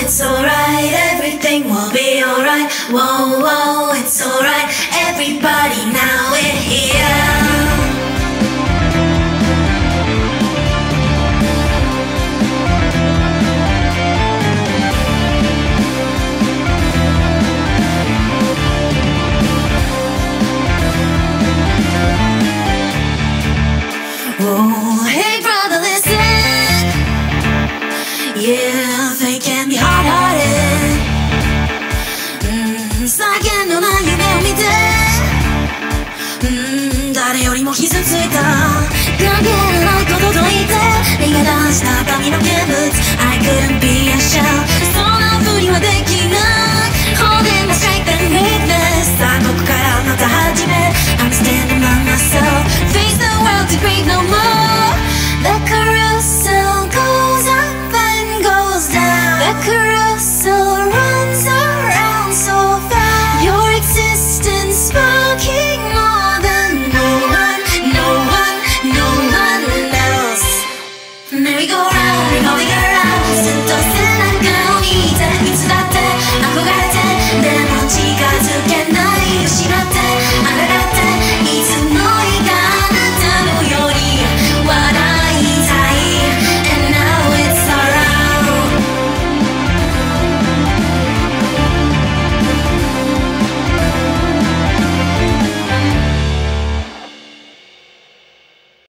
it's alright, everything will be alright. Whoa, whoa, it's alright, everybody now we're here. Oh, hey brother, listen. Yeah, they can be hard-hearted. 叫んのない夢を見て、誰よりも傷ついた関係ないことと言って逃げ出した髪の見物 I couldn't be a shadow